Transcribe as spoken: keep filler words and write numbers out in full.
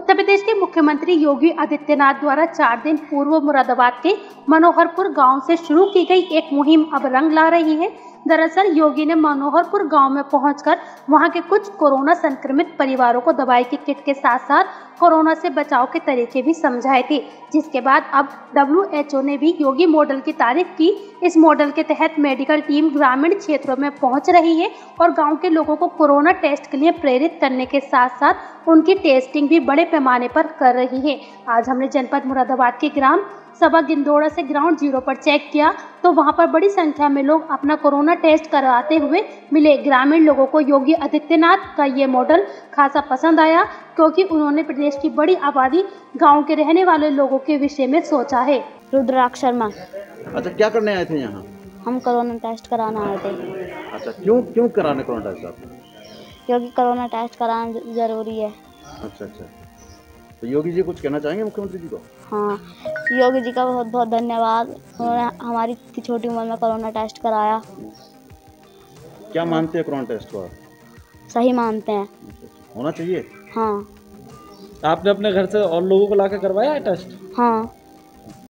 उत्तर प्रदेश के मुख्यमंत्री योगी आदित्यनाथ द्वारा चार दिन पूर्व मुरादाबाद के मनोहरपुर गांव से शुरू की गई एक मुहिम अब रंग ला रही है। दरअसल योगी ने मनोहरपुर गांव में पहुंचकर वहां के कुछ कोरोना संक्रमित परिवारों को दवाई की किट के साथ साथ कोरोना से बचाव के तरीके भी समझाए थे, जिसके बाद अब डब्ल्यू एच ओ ने भी योगी मॉडल की तारीफ की। इस मॉडल के तहत मेडिकल टीम ग्रामीण क्षेत्रों में पहुंच रही है और गांव के लोगों को कोरोना टेस्ट के लिए प्रेरित करने के साथ साथ उनकी टेस्टिंग भी बड़े पैमाने पर कर रही है। आज हमने जनपद मुरादाबाद के ग्राम सभा गिंदोड़ा से ग्राउंड जीरो पर चेक किया तो वहां पर बड़ी संख्या में लोग अपना कोरोना टेस्ट कराते हुए मिले। ग्रामीण लोगों को योगी आदित्यनाथ का ये मॉडल खासा पसंद आया, क्योंकि उन्होंने प्रदेश की बड़ी आबादी गांव के रहने वाले लोगों के विषय में सोचा है। रुद्राक्ष शर्मा। अच्छा, क्या करने आए थे यहाँ? हम कोरोना टेस्ट कराना आए थे। अच्छा, क्यों क्यों कराने कोरोना टेस्ट आपको? क्योंकि कोरोना टेस्ट कराना जरूरी है। अच्छा अच्छा, तो योगी जी कुछ कहना चाहेंगे मुख्यमंत्री जी को? हाँ, योगी जी का बहुत बहुत धन्यवाद। उन्होंने हमारी इतनी छोटी उम्र में कोरोना टेस्ट कराया। क्या मानते हैं कोरोना टेस्ट को? सही मानते हैं। होना चाहिए। हाँ। आपने अपने घर से और लोगों को लाकर करवाया है टेस्ट? हाँ।